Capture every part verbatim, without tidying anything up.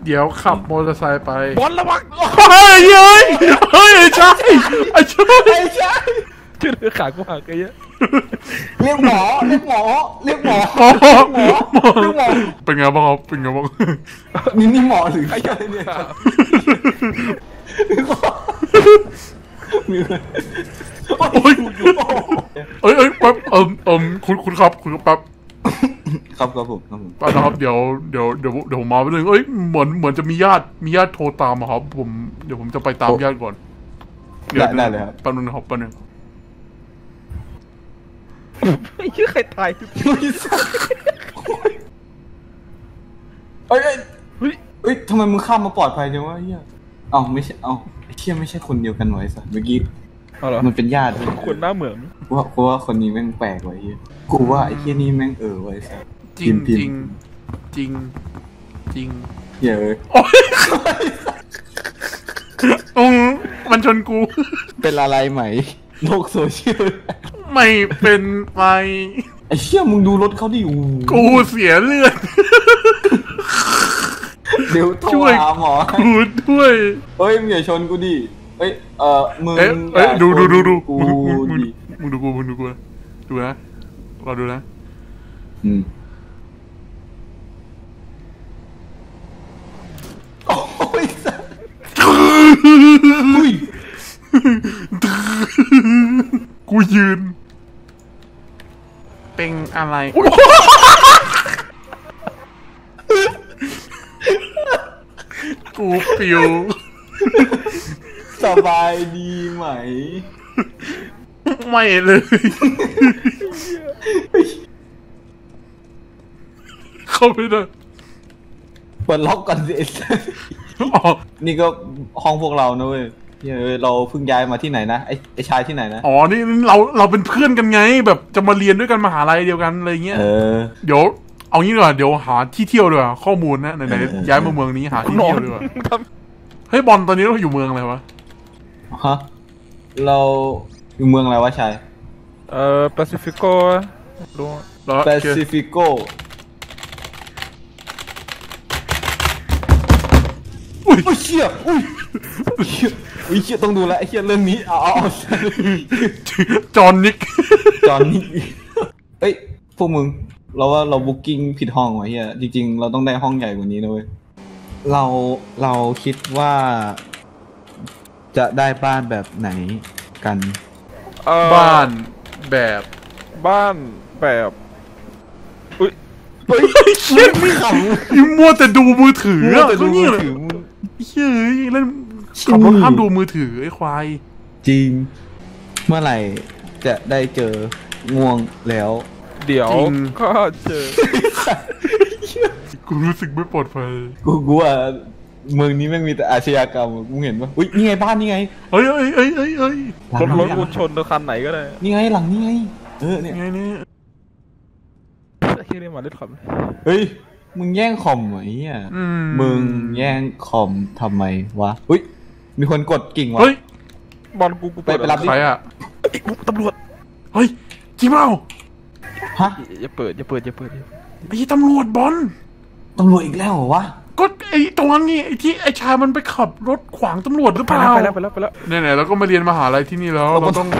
เดี๋ยวขับมอเตอร์ไซค์ไปบอลระวังเฮ้ยเฮ้ยเฮ้ยใช่ไอ้ใช่ไอ้ใช่ชื่อขากูหักไอ้เหี้ยเรียกหมอเรียกหมอเรียกหมอหมอเรียกหมอเป็นไงบ้างครับเป็นไงบ้างนี่นี่หมอหรือใครเนี่ยโอ้ยเอ้ยเอ้ยแป๊บเอิมเอิมคุณคุณครับคุณแป๊บครับครับผมครับผมป้านะครับเดี๋ยวเดี๋ยวเดี๋ยวเดี๋ยวผมมาไปเลยเอ้ยเหมือนเหมือนจะมีญาติมีญาติโทรตามมาครับผมเดี๋ยวผมจะไปตามญาติก่อนได้ได้เลยครับแป๊บนึงนะครับแป๊บนึงไม่ชื่อใครตายเอ้ยเอ้ยเอ้ยทำไมมึงข้ามมาปลอดภัยจังวะเฮียเอ้าไม่ใช่เอ้าไอ้เฮียไม่ใช่คนเดียวกันไว้สัสเมื่อกี้มันเป็นญาติคนหน้าเหมือนว่าเพราะว่าคนนี้แม่งแปลกไว้เฮียกูว่าไอ้เฮียนี่แม่งเออไว้สัสจริงจริงจริงจริงเยอะโอ้ยอืมมันชนกูเป็นอะไรไหมโลกโซเชียลไม่เป็นไรไอ้เชี่ยมึงดูรถเขาดิอูกูเสียเลือดเดี๋ยวโทรหาหมอกูด้วยเฮ้ยมึงอย่าชนกูดิเฮ้ยเออมึงเอ้ยดูดูดูดูกูดิมึงดูกูมึงดูกูดูนะเราดูนะอืมโอ้ยสัสอุ้ยกูยืนเป็นอะไรกูปิวสบายดีไหมไม่เลยเข้าไม่ได้เปิดล็อกก่อนสินี่ก็ห้องพวกเรานะเว้ยเราเพิ่งย้ายมาที่ไหนนะไอ้ไอ้ชายที่ไหนนะอ๋อนี่เราเราเป็นเพื่อนกันไงแบบจะมาเรียนด้วยกันมหาลัยเดียวกันอะไรเงี้ยเดี๋ยวเอางี้ดีกว่าเดี๋ยวหาที่เที่ยวดีกว่าข้อมูลนะไหนๆย้ายมาเมืองนี้หาที่เที่ยวดีกว่าเฮ้ยบอลตอนนี้เราอยู่เมืองอะไรวะฮะเราอยู่เมืองอะไรวะชายเอ่อแปซิฟิโกรู้แปซิฟิโกอุ้ยเชี่ยอุ้ยเชี่ยอุ้ยเชี่ยต้องดูแลไอ้เชี่ยเรื่องนี้เอาเอาจอห์นนิกจอห์นนิกเอ้ยพวกมึงเราว่าเราบุ๊กกิ้งผิดห้องวะเฮียจริงๆเราต้องได้ห้องใหญ่กว่านี้นะเว้ยเราเราคิดว่าจะได้บ้านแบบไหนกันบ้านแบบบ้านแบบอุ้ยเฮ้ยเชี่ยไม่ขำยิ่งมัวแต่ดูมือถืออะเขาเนี่ยเฮ้ยเล่นขับรถห้ามดูมือถือไอ้ควายจริงเมื่อไหร่จะได้เจอง่วงแล้วเดี๋ยวก็เจอกูรู้สึกไม่ปลอดภัยกูกูว่าเมืองนี้แม่งมีแต่อาชญากรรมกูเห็นปะอุ้ยนี่ไงบ้านนี่ไงเฮ้ยเฮ้ยเฮ้ยเฮ้ยเฮ้ยรถรถกูชนตัวคันไหนก็ได้นี่ไงหลังนี่ไงเออเนี่ยไงนี่ไอ้ที่นี่มาเล่นคอมเฮ้ยมึงแย่งคอมเหรอเนี่ยมึงแย่งคอมทำไมวะอุ้ยมีคนกดกิ่งวะเฮ้ยบอลกูกูไปไปรับใครอ่ะตำรวจเฮ้ยจริงเปล่าฮะอย่าเปิดอย่าเปิดอย่าเปิดไอ้ตำรวจบอลตำรวจอีกแล้วเหรอวะก็ไอ้ตรงนั้นนี่ไอ้ที่ไอ้ชายมันไปขับรถขวางตำรวจหรือเปล่าไปแล้วไปแล้วไปแล้วเนี่ยๆแล้วก็มาเรียนมหาลัยที่นี่แล้วเราต้อง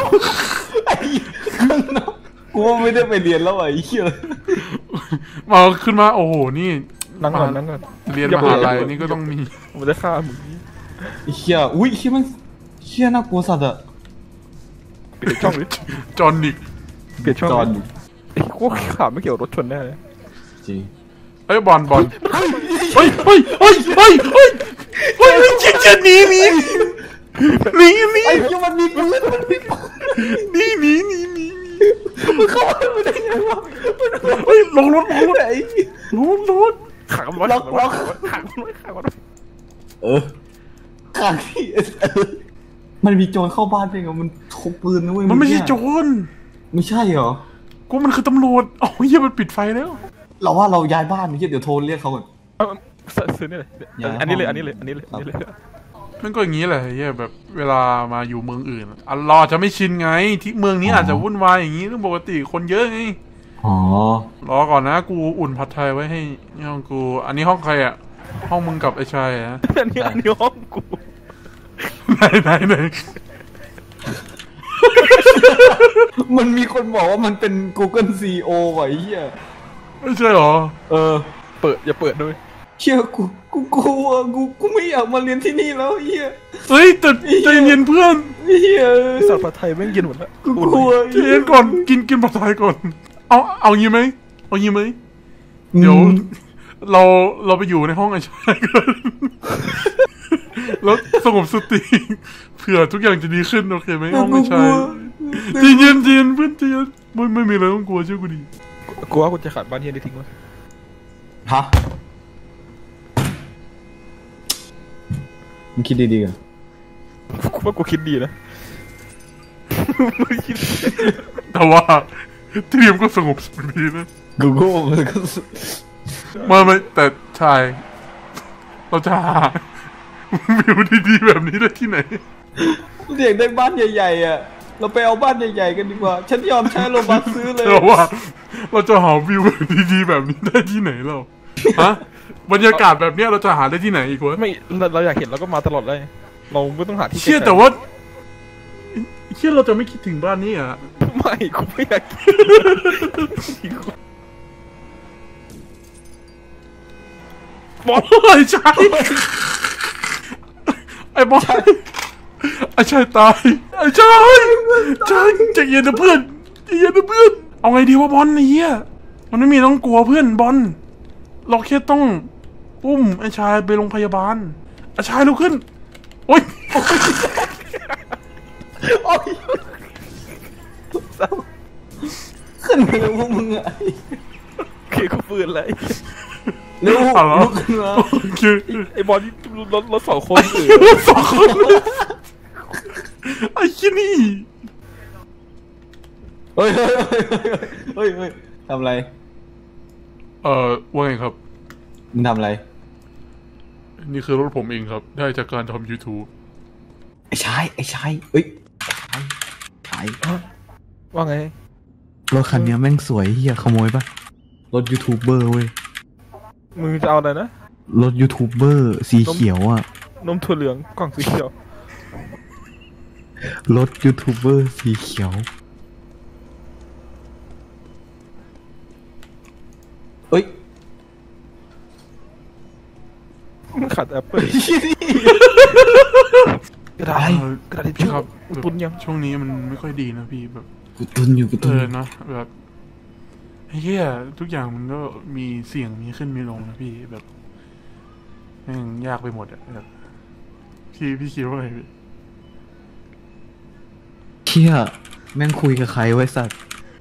กูว่าไม่ได้ไปเรียนแล้วไอ้เหี้ยมาขึ้นมาโอ้โหนี่นั่งก่อนนั่งก่อนเรียนมหาลัยนี่ก็ต้องมีมันจะฆ่ามึงไอ้เหี้ยอุ้ยเหี้ยมันเหี้ยน่ากลัวสัตว์อะเปลี่ยนช่องดิจอห์นนิกเปลี่ยนช่องไอ้กูขาไม่เกี่ยวรถชนแน่เลยจริงเฮ้ยบอลบอลเฮ้ยเฮ้ยเฮ้ยเฮ้ยเฮ้ยเฮ้ยเจ๊จะหนีหนีหนีหนีไอ้เหี้ยมันมีปืนมันมีปืนหนีหนีหนีหนีมันเข้ามาได้ไงวะเฮ้ยลงรถลงรถไอ้ลงรถขังรถล็อกล็อกขังรถขังรถเออขังที่มันมีโจรเข้าบ้านเองมันถกปืนนะเว้ยมันไม่ใช่โจรไม่ใช่เหรอกูมันคือตำรวจอ๋อเฮียมันปิดไฟแล้วเราว่าเราย้ายบ้านเฮียเดี๋ยวโทรเรียกเขาก่อนซื้อนี่เลยอันนี้เลยอันนี้เลยอันนี้เลยอันนี้เลยมันก็อย่างนี้แหละเฮียแบบเวลามาอยู่เมืองอื่นอัลลอฮ์จะไม่ชินไงที่เมืองนี้อาจจะวุ่นวายอย่างนี้เรื่องปกติคนเยอะไงอ๋อรอก่อนนะกูอุ่นผัดไทยไว้ให้นี่ห้องกูอันนี้ห้องใครอ่ะห้องมึงกับไอ้ชายอะอันนี้อันนี้ห้องกูไหนไหนไหนมันมีคนบอกว่ามันเป็น Google ซี อี โอ ว่ะไอ้เหี้ยไม่ใช่หรอเออเปิดอย่าเปิดด้วยเชี่ยกูกูกลัวกูกูไม่อยากมาเรียนที่นี่แล้วไอ้เหี้ยเฮ้ยแต่ใจเย็นเพื่อนไอ้เหี้ยสัตว์ผัดไทยแม่งเย็นหมดแล้วกูกลัวใจเย็นก่อนกินกินผัดไทยก่อน เอาเอางี้ไหมเอางี้ไหมเดี๋ยวเราเราไปอยู่ในห้องไอ้ชายกันแล้วสงบสติเผื่อทุกอย่างจะดีขึ้นโอเคไหมห้องไอ้ชายใจเย็นใจเย็นเพื่อนใจเย็นไม่ไม่มีอะไรต้องกลัวเชื่อกูดิกูว่ากูจะขาดบ้านเฮียได้ทิ้งวะฮะมึงคิดดีๆกันกูว่ากูคิดดีนะไม่คิดแต่ว่าทีมก็สงบสุขดีนะกูก็มันก็ไม่ไม่แต่ชายเราจะหาวิวดีๆแบบนี้ได้ที่ไหนเรียกได้บ้านใหญ่ๆอ่ะเราไปเอาบ้านใหญ่ๆกันดีกว่าฉันยอมใช้โลบัสซื้อเลยเราว่าเราจะหาวิวแบบดีๆแบบนี้ได้ที่ไหนเราฮะบรรยากาศแบบเนี้ยเราจะหาได้ที่ไหนอีกวะไม่เราเราอยากเห็นเราก็มาตลอดเลยเราไม่ต้องหาที่เชื่อแต่ว่าเชื่อเราจะไม่คิดถึงบ้านนี้อ่ะไม่กูไม่อยากบอลไอ้ชายไอ้บอลไอ้ชายตายไอ้ชายชายใจเย็นนะเพื่อนใจเย็นนะเพื่อนเอาไงดีวะบอลไอ้เหี้ยมันไม่มีต้องกลัวเพื่อนบอลเราแค่ต้องอุ้มไอ้ชายไปโรงพยาบาลไอ้ชายลุกขึ้นโอ๊ยโอ๊ยขึ้นไปเลยพวกมึงอ่ะเคกูปืนอะไรเร็วเอาเหรอลุกขึ้นมาโอเคไอ้บอลที่รถรถสองคนเออสองคนเลยไอ้ขี้นี่เฮ้ยเฮ้ยเฮ้ยเฮ้ยทำอะไรเอ่อว่าไงครับมึงทำอะไรนี่คือรถผมเองครับ ได้จากการทำ YouTube ไอ้ชายไอ้ชายเอ้ยชายว่าไงรถคันนี้แม่งสวยเฮียขโมยปะรถยูทูบเบอร์เว้ยมึงจะเอาอะไรนะรถยูทูบเบอร์สีเขียวอ่ะนมถั่วเหลืองกล่องสีเขียวรถยูทูบเบอร์สีเขียวเอ้ยขาดแอปเปิ้ลกระดาษกระดาษทิชชู่ครับตุนยังช่วงนี้มันไม่ค่อยดีนะพี่แบบกูตุนอยู่กูเอตุนอนะแบบเฮียทุกอย่างมันก็มีเสี่ยงมีขึ้นมีลงนะพี่แบบแม่งยากไปหมดอะแบบพี่พี่คิดว่าไงพี่เชี่ยแม่งคุยกับใครไว้สัตว์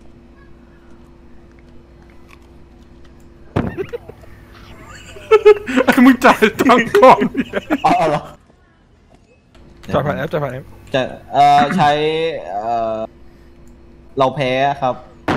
ไอ้มึงจ่ายตังค์ก่อนอ๋อเหรอจ่ายผ่านแอปจ่ายผ่านแอปจะเอ่อใช้เอ่อเราแพ้ครับ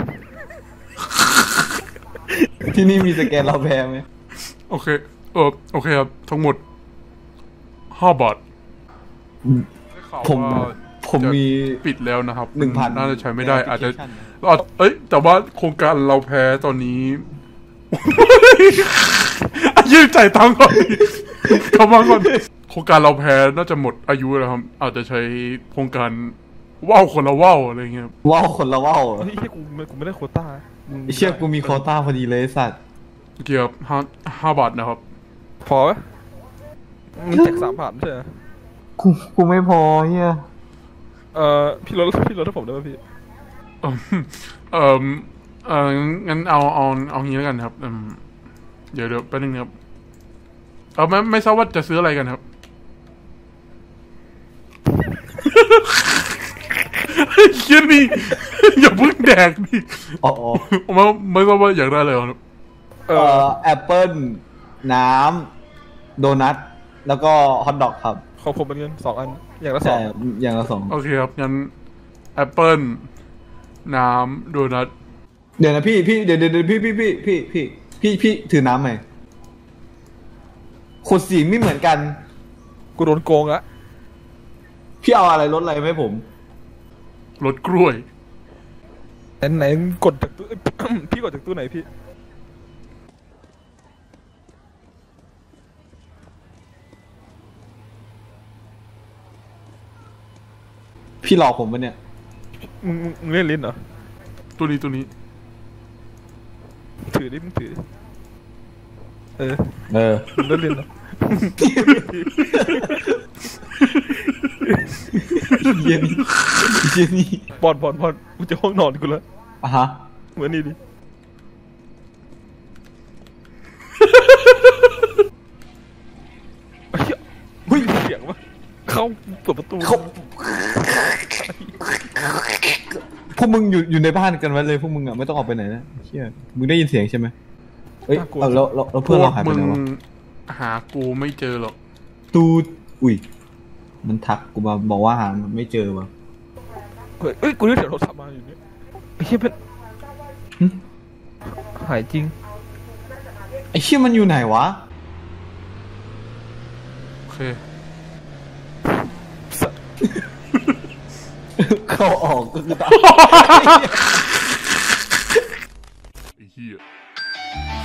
ที่นี่มีสแกนเราแพ้ไหมโอเคเออโอเคครับทั้งหมดห้าบาทผมได้ข่าวว่าผมมีปิดแล้วนะครับหนึ่งพันน่าจะใช้ไม่ได้ในอาจจะ application นะอาจเอ้ยแต่ว่าโครงการเราแพ้ตอนนี้ ยืมจ่ายตังค์ก่อนดิเข้ามาก่อนโครงการเราแพ้น่าจะหมดอายุแล้วครับ อาจจะใช้โครงการว่าวคนละว่าวอะไรเงี้ยว้าวคนละว้าวเฮ้ยกูไม่กูไม่ได้โควต้าไอ้เชี่ยกูมีโควต้าพอดีเลยไอ้สัตว์เกี่ยวกับห้าห้าบาทนะครับพอไหมมันแจกสามบาทไม่ใช่เหรอกูกูไม่พอเฮียเอ่อพี่ลดพี่ลดให้ผมได้ไหมพี่เออเออเอองั้นเอาเอาเอางี้แล้วกันครับอืมเดี๋ยวเดี๋ยวแป๊บนึงนะครับเออไม่ไม่ทราบว่าจะซื้ออะไรกันครับ เฮียนี่ อย่าเพิ่งแดกดิอ๋อไม่ไม่ทราบว่าอยากได้อะไรครับเอเอ่ออแอปเปิ้ลน้ำโดนัทแล้วก็ฮอทดอกครับของผมเป็นเงินสองอันอย่างละสอใช่งอย่างละสองโอเคครับงั้นแอปเปิลน้ำโดนัทเดี๋ยวนะพี่พี่เดี๋ยวเดี๋ยวพี่พี่พี่พี่พี่พี่พี่ถือน้ำไหมขวดสีไม่เหมือนกันกูโดนโกงละพี่เอาอะไรลดอะไรไหมผมรสกล้วยไหนไหนกดจากตู้ พี่กดจากตู้ไหนพี่พี่หลอกผมปะเนี่ยมึงมึงเล่นลิ้นเหรอตัวนี้ตัวนี้ถือดิมึงถือเออเออมึงเล่นลิ้นเหรอเย็นเย็นนี่บอลบอลบอลกูจะห้องนอนกูแล้วอ่ะฮะเหมือนนี่ดิเฮ้ยเสียงวะเข้าเปิดประตูเขาพวกมึงอยู่อยู่ในบ้านกันไว้เลยพวกมึงอ่ะไม่ต้องออกไปไหนนะเชี่ยมึงได้ยินเสียงใช่ไหมเอ้ยแล้วแล้วเพื่อนเราหายไปไหนวะหากูไม่เจอหรอกตูดอุ้ยมันทักกูมาบอกว่าหาไม่เจอวะเฮ้ยเอ้ยกูนึกถึงโทรศัพท์มาอยู่เนี่ยไอ้เชี่ยเป็นหายจริงไอ้เชี่ยมันอยู่ไหนวะโอเคเข้าออกก็คือตายไอ้เหี้ย